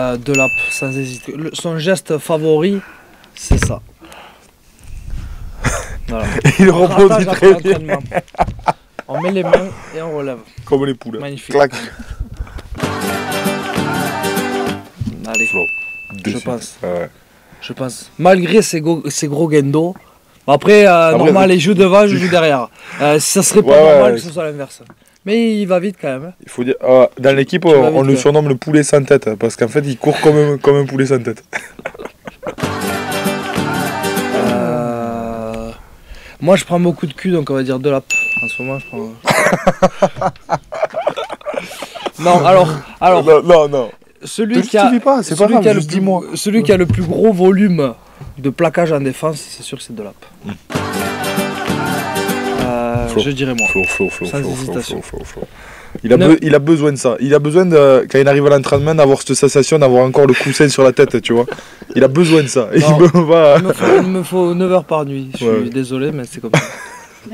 De Lappe, sans hésiter. Son geste favori, c'est ça. Voilà. Il rebondit très bien. On met les mains et on relève. Comme les poules. Magnifique. Clac. Allez, Flo. je pense. Ouais. Je pense. Malgré ces gros guendos. Après, normal, il joue devant, je joue derrière. Ça serait pas normal que ce soit l'inverse. Mais il va vite quand même. Il faut dire, dans l'équipe, on le surnomme le poulet sans tête. Parce qu'en fait, il court comme un poulet sans tête. Moi, je prends beaucoup de cul, donc on va dire De Lappe. En ce moment, je prends. Non, alors. Non. Celui qui a le plus gros volume de plaquage en défense, c'est sûr que c'est De Lappe. Je dirais moi. Sans hésitation. Il a besoin de ça. Il a besoin de, quand il arrive à l'entraînement, d'avoir cette sensation d'avoir encore le coussin sur la tête, tu vois. Il a besoin de ça. Il me faut 9 heures par nuit. Je suis désolé, mais c'est comme ça.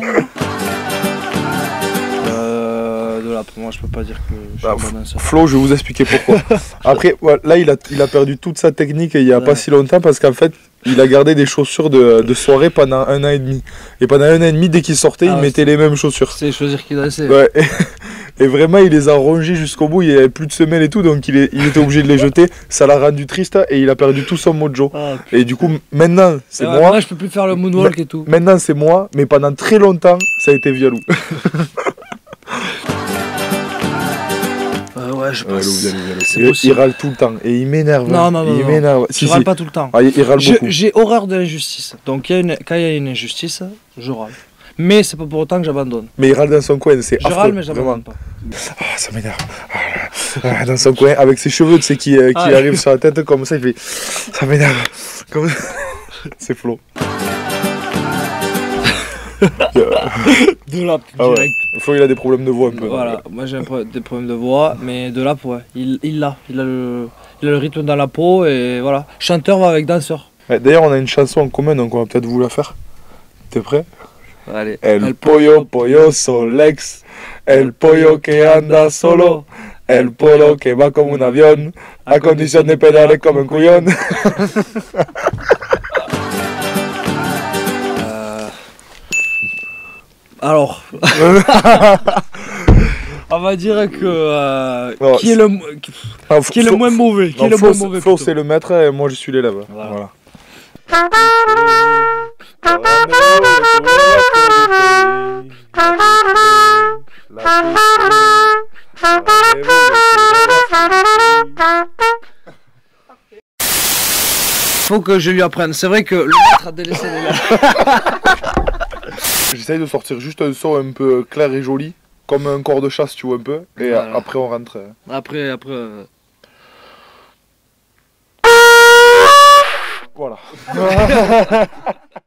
De Lappe, moi je peux pas dire que je suis bon dans ça. Flo, je vais vous expliquer pourquoi. Après, là, il a perdu toute sa technique il y a pas si longtemps parce qu'en fait, il a gardé des chaussures de soirée pendant 1 an et demi. Et pendant 1 an et demi, dès qu'il sortait, il mettait les mêmes chaussures. C'est choisir qui dressait. Ouais. Et vraiment, il les a rongées jusqu'au bout. Il n'y avait plus de semelles et tout, donc il était obligé de les jeter. Ça l'a rendu triste et il a perdu tout son mojo. Et du coup, maintenant, c'est moi. Maintenant, je peux plus faire le moonwalk et tout. Maintenant, c'est moi, mais pendant très longtemps, ça a été Vialou. Ouais, je pense. Il râle tout le temps et il m'énerve. Non. Il m'énerve. Je râle pas tout le temps. Il râle beaucoup. J'ai horreur de l'injustice. Donc quand il y a une injustice, je râle. Mais c'est pas pour autant que j'abandonne. Mais il râle dans son coin, c'est affreux. Je râle, mais j'abandonne pas. Ça m'énerve. Dans son coin, avec ses cheveux, tu sais, qui arrivent sur la tête comme ça, il fait. Ça m'énerve. C'est Flo. De Lappe, direct. Flo, il a des problèmes de voix un peu. Voilà, moi j'ai des problèmes de voix, mais De Lappe, ouais, il a le rythme dans la peau et voilà. Chanteur va avec danseur. D'ailleurs, on a une chanson en commun, donc on va peut-être vous la faire. T'es prêt? Allez. El pollo Solex, el pollo que anda solo, el polo que va como un avión, a condición de pedaler comme un couillon. Alors, on va dire que qui est le moins mauvais. Flo, c'est le maître et moi je suis l'élève. Voilà. Faut que je lui apprenne. C'est vrai que le maître a délaissé les lèvres. J'essaye de sortir juste un son un peu clair et joli, comme un corps de chasse, tu vois un peu, et après on rentre. Après. Voilà.